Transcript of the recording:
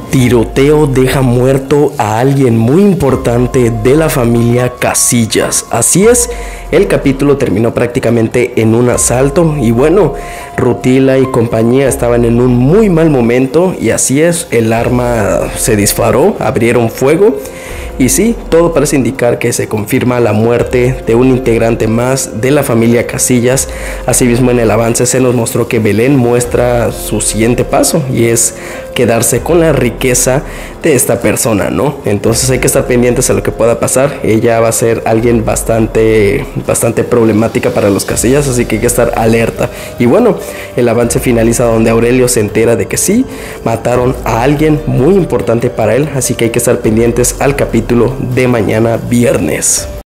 Tiroteo deja muerto a alguien muy importante de la familia Casillas. Así es, el capítulo terminó prácticamente en un asalto y bueno, Rutila y compañía estaban en un muy mal momento y así es, el arma se disparó, abrieron fuego. Y sí, todo parece indicar que se confirma la muerte de un integrante más de la familia Casillas. Asimismo, en el avance se nos mostró que Belén muestra su siguiente paso y es quedarse con la riqueza de esta persona, ¿no? Entonces hay que estar pendientes a lo que pueda pasar. Ella va a ser alguien bastante problemática para los Casillas, así que hay que estar alerta. Y bueno, el avance finaliza donde Aurelio se entera de que sí, mataron a alguien muy importante para él, así que hay que estar pendientes al capítulo de mañana viernes.